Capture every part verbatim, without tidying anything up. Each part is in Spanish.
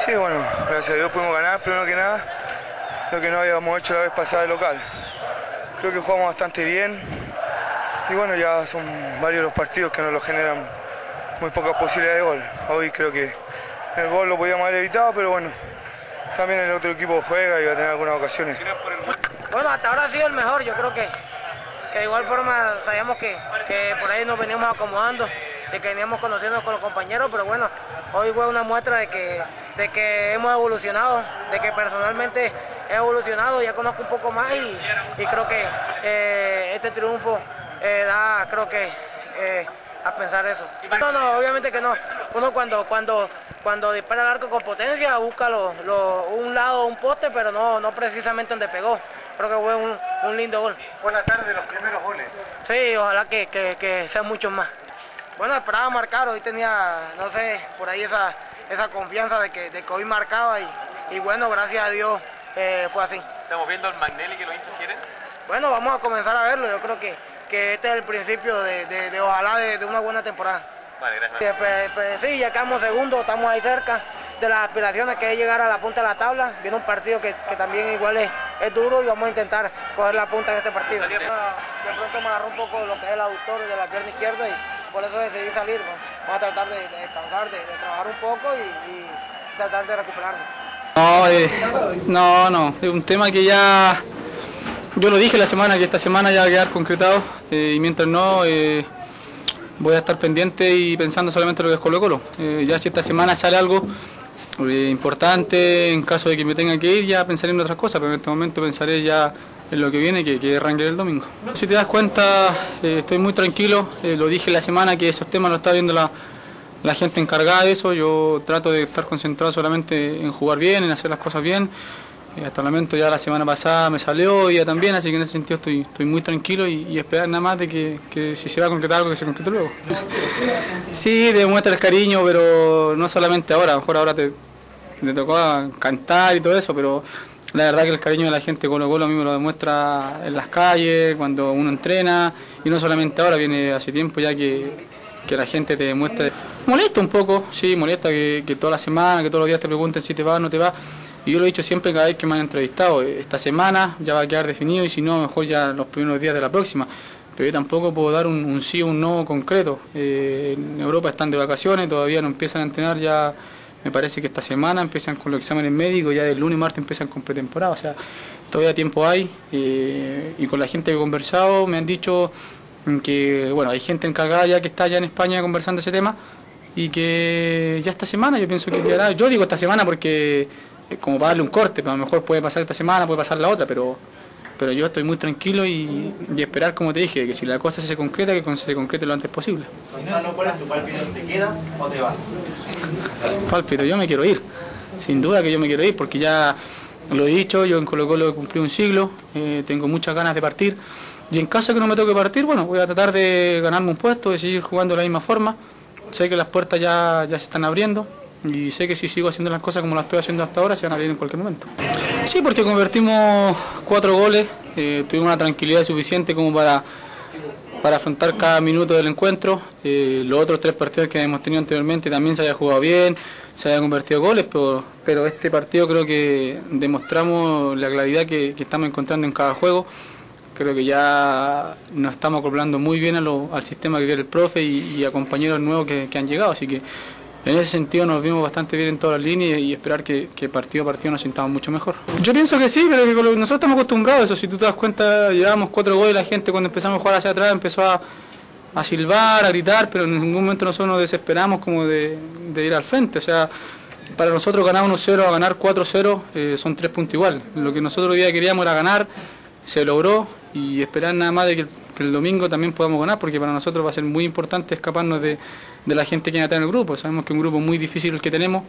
Sí, bueno, gracias a Dios pudimos ganar, primero que nada, lo que no habíamos hecho la vez pasada de local. Creo que jugamos bastante bien y bueno, ya son varios los partidos que nos lo generan muy pocas posibilidades de gol. Hoy creo que el gol lo podíamos haber evitado, pero bueno, también el otro equipo juega y va a tener algunas ocasiones. Bueno, hasta ahora ha sido el mejor, yo creo que, que de igual forma sabíamos que, que por ahí nos veníamos acomodando, de que veníamos conociendo con los compañeros, pero bueno, hoy fue una muestra de que, de que hemos evolucionado, de que personalmente he evolucionado, ya conozco un poco más y, y creo que eh, este triunfo eh, da, creo que, eh, a pensar eso. No, no, obviamente que no. Uno cuando, cuando, cuando dispara el arco con potencia busca lo, lo, un lado, un poste, pero no, no precisamente donde pegó. Creo que fue un, un lindo gol. Fue la tarde de los primeros goles. Sí, ojalá que, que, que sean muchos más. Bueno, esperaba marcar, hoy tenía, no sé, por ahí esa, esa confianza de que, de que hoy marcaba y, y bueno, gracias a Dios eh, fue así. ¿Estamos viendo el Magnelli que los hinchas quieren? Bueno, vamos a comenzar a verlo, yo creo que, que este es el principio de, de, de ojalá de, de una buena temporada. Vale, gracias. Sí, pues, pues, sí, ya quedamos segundos, estamos ahí cerca de las aspiraciones que es llegar a la punta de la tabla. Viene un partido que, que también igual es, es duro y vamos a intentar coger la punta en este partido. De pronto me agarró un poco lo que es el aductor de la pierna izquierda y por eso decidí salir. ¿No? Vamos a tratar de, de descansar, de, de trabajar un poco y, y tratar de recuperarnos. No, eh, no, no, es un tema que ya, yo lo dije la semana, que esta semana ya va a quedar concretado eh, y mientras no, eh, voy a estar pendiente y pensando solamente en lo que es Colo Colo. Eh, ya si esta semana sale algo eh, importante, en caso de que me tenga que ir, ya pensaré en otras cosas, pero en este momento pensaré ya en lo que viene, que, que arranque el domingo. Si te das cuenta, eh, estoy muy tranquilo, eh, lo dije la semana que esos temas lo está viendo la... la gente encargada de eso. Yo trato de estar concentrado solamente en jugar bien, en hacer las cosas bien. Eh, hasta el momento ya la semana pasada me salió y ya también, así que en ese sentido estoy, estoy muy tranquilo y, y esperar nada más de que, que si se va a concretar algo, que se concrete luego. Sí, demuestra el cariño, pero no solamente ahora, a lo mejor ahora te, te tocó cantar y todo eso, pero la verdad que el cariño de la gente Colo Colo a mí me lo demuestra en las calles, cuando uno entrena, y no solamente ahora, viene hace tiempo ya que que la gente te demuestre. Molesta un poco, sí, molesta que, que toda la semana, que todos los días te pregunten si te va o no te va. Y yo lo he dicho siempre cada vez que me han entrevistado, esta semana ya va a quedar definido y si no, mejor ya los primeros días de la próxima. Pero yo tampoco puedo dar un, un sí o un no concreto. Eh, en Europa están de vacaciones, todavía no empiezan a entrenar, ya me parece que esta semana empiezan con los exámenes médicos, ya del lunes y martes empiezan con pretemporada, o sea, todavía tiempo hay. Eh, y con la gente que he conversado me han dicho que bueno, hay gente encargada ya que está allá en España conversando ese tema y que ya esta semana yo pienso que quedará, yo digo esta semana porque es como para darle un corte, pero a lo mejor puede pasar esta semana, puede pasar la otra, pero pero yo estoy muy tranquilo y, y esperar, como te dije, que si la cosa se concreta, que se concrete lo antes posible. Gonzalo, ¿cuál es tu pálpito? ¿Te quedas o te vas? Pálpito, yo me quiero ir, sin duda que yo me quiero ir porque ya lo he dicho, yo en Colo Colo he cumplido un siglo, eh, tengo muchas ganas de partir. Y en caso de que no me toque partir, bueno, voy a tratar de ganarme un puesto, de seguir jugando de la misma forma. Sé que las puertas ya, ya se están abriendo y sé que si sigo haciendo las cosas como las estoy haciendo hasta ahora, se van a abrir en cualquier momento. Sí, porque convertimos cuatro goles, eh, tuvimos una tranquilidad suficiente como para, para afrontar cada minuto del encuentro. Eh, los otros tres partidos que hemos tenido anteriormente también se había jugado bien, se habían convertido goles, pero, pero este partido creo que demostramos la claridad que, que estamos encontrando en cada juego. Creo que ya nos estamos acoplando muy bien a lo, al sistema que quiere el profe y, y a compañeros nuevos que, que han llegado, así que en ese sentido nos vimos bastante bien en todas las líneas y esperar que, que partido a partido nos sintamos mucho mejor. Yo pienso que sí, pero que nosotros estamos acostumbrados a eso. Si tú te das cuenta, llevábamos cuatro goles, la gente cuando empezamos a jugar hacia atrás empezó a, a silbar, a gritar, pero en ningún momento nosotros nos desesperamos como de, de ir al frente. O sea, para nosotros ganar uno cero a ganar cuatro cero eh, son tres puntos igual. Lo que nosotros hoy día queríamos era ganar, se logró y esperar nada más de que el, que el domingo también podamos ganar, porque para nosotros va a ser muy importante escaparnos de, de la gente que está en el grupo. Sabemos que es un grupo muy difícil el que tenemos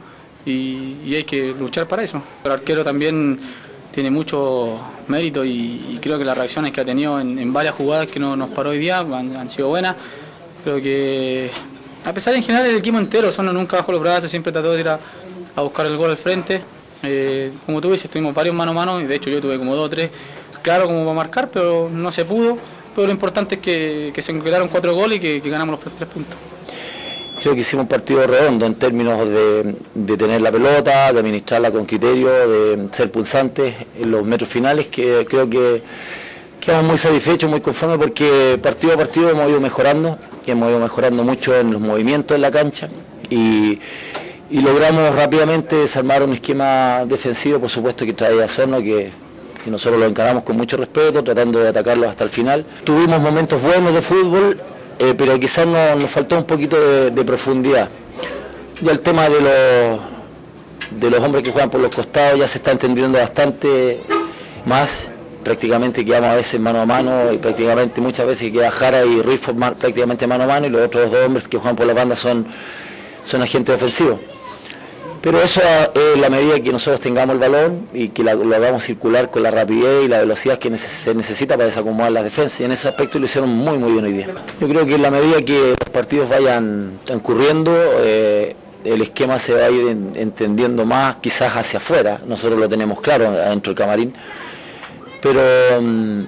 y, y hay que luchar para eso. El arquero también tiene mucho mérito y, y creo que las reacciones que ha tenido en, en varias jugadas que no, nos paró hoy día han, han sido buenas. Creo que a pesar de en general el equipo entero, Sono nunca bajó los brazos, siempre trató de ir a, a buscar el gol al frente. Eh, como tú dices, tuvimos varios mano a mano y de hecho yo tuve como dos o tres claro como para marcar, pero no se pudo. Pero lo importante es que, que se concretaron cuatro goles y que, que ganamos los tres puntos. Creo que hicimos un partido redondo en términos de, de tener la pelota, de administrarla con criterio, de ser pulsantes en los metros finales, que creo que quedamos muy satisfechos, muy conformes, porque partido a partido hemos ido mejorando, hemos ido mejorando mucho en los movimientos en la cancha y, y logramos rápidamente desarmar un esquema defensivo, por supuesto que traía Osorno, que, que nosotros lo encaramos con mucho respeto, tratando de atacarlo hasta el final. Tuvimos momentos buenos de fútbol, Eh, pero quizás no, nos faltó un poquito de, de profundidad. Ya el tema de los, de los hombres que juegan por los costados ya se está entendiendo bastante más, prácticamente quedamos a veces mano a mano y prácticamente muchas veces queda Jara y Ruiz prácticamente mano a mano y los otros dos hombres que juegan por la banda son, son agentes ofensivos. Pero eso es la medida que nosotros tengamos el balón y que la, lo hagamos circular con la rapidez y la velocidad que neces se necesita para desacomodar las defensas. Y en ese aspecto lo hicieron muy muy bien hoy día. Yo creo que en la medida que los partidos vayan transcurriendo, eh, el esquema se va a ir en, entendiendo más quizás hacia afuera. Nosotros lo tenemos claro adentro del camarín. Pero um,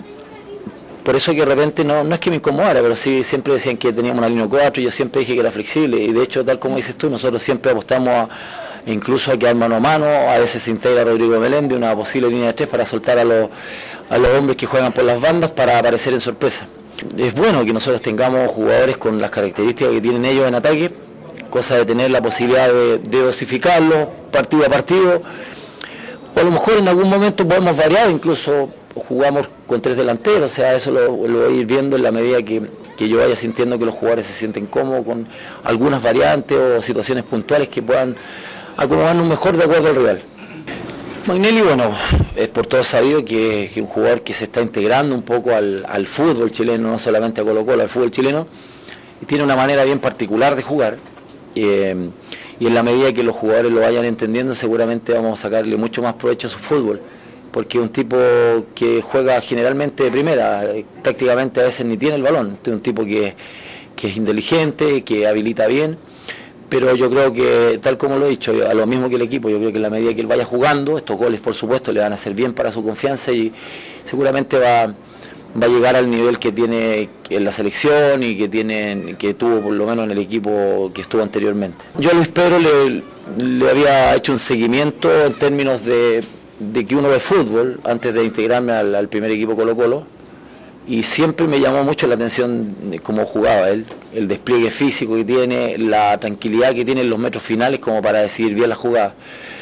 por eso que de repente no, no es que me incomodara, pero sí siempre decían que teníamos una línea cuatro y yo siempre dije que era flexible. Y de hecho, tal como dices tú, nosotros siempre apostamos a incluso a quedar mano a mano, a veces se integra Rodrigo Meléndez, una posible línea de tres para soltar a los, a los hombres que juegan por las bandas para aparecer en sorpresa. Es bueno que nosotros tengamos jugadores con las características que tienen ellos en ataque, cosa de tener la posibilidad de, de dosificarlos partido a partido, o a lo mejor en algún momento podemos variar, incluso jugamos con tres delanteros, o sea, eso lo, lo voy a ir viendo en la medida que, que yo vaya sintiendo que los jugadores se sienten cómodos con algunas variantes o situaciones puntuales que puedan acomodarnos mejor de acuerdo al rival. Magnelli, bueno, es por todo sabido que es un jugador que se está integrando un poco al, al fútbol chileno, no solamente a Colo Colo, al fútbol chileno, y tiene una manera bien particular de jugar, eh, y en la medida que los jugadores lo vayan entendiendo, seguramente vamos a sacarle mucho más provecho a su fútbol, porque es un tipo que juega generalmente de primera, prácticamente a veces ni tiene el balón, es un tipo que, que es inteligente, que habilita bien. Pero yo creo que, tal como lo he dicho, a lo mismo que el equipo, yo creo que en la medida que él vaya jugando, estos goles por supuesto le van a hacer bien para su confianza y seguramente va, va a llegar al nivel que tiene en la selección y que tiene, que tuvo por lo menos en el equipo que estuvo anteriormente. Yo a Luis Pedro le, le había hecho un seguimiento en términos de, de que uno ve fútbol antes de integrarme al, al primer equipo Colo Colo. Y siempre me llamó mucho la atención de cómo jugaba él, el despliegue físico que tiene, la tranquilidad que tiene en los metros finales como para decidir bien la jugada.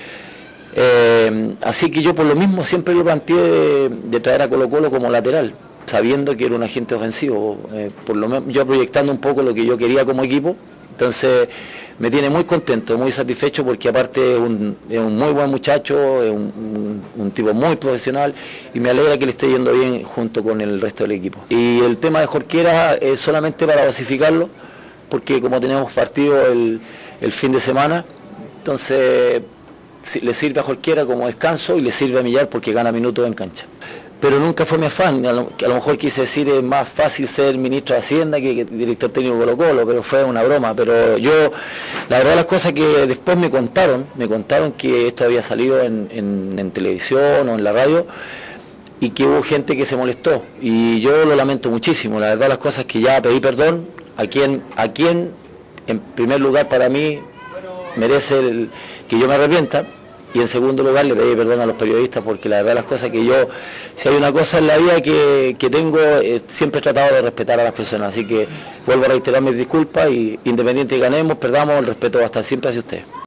Eh, así que yo por lo mismo siempre lo planteé de, de traer a Colo Colo como lateral, sabiendo que era un agente ofensivo, eh, por lo menos yo proyectando un poco lo que yo quería como equipo. Entonces me tiene muy contento, muy satisfecho porque aparte es un, es un muy buen muchacho, es un, un, un tipo muy profesional y me alegra que le esté yendo bien junto con el resto del equipo. Y el tema de Jorquera es solamente para basificarlo, porque como tenemos partido el, el fin de semana, entonces le sirve a Jorquera como descanso y le sirve a Millar porque gana minutos en cancha. Pero nunca fue mi afán, a lo, a lo mejor quise decir es más fácil ser ministro de Hacienda que, que director técnico de Colo Colo, pero fue una broma. Pero yo, la verdad las cosas que después me contaron, me contaron que esto había salido en, en, en televisión o en la radio y que hubo gente que se molestó. Y yo lo lamento muchísimo, la verdad las cosas que ya pedí perdón a quien, a quien en primer lugar para mí merece el, que yo me arrepienta. Y en segundo lugar le pedí perdón a los periodistas porque la verdad las cosas que yo, si hay una cosa en la vida que, que tengo, eh, siempre he tratado de respetar a las personas. Así que vuelvo a reiterar mis disculpas y independiente de ganemos, perdamos, el respeto va a estar siempre hacia usted.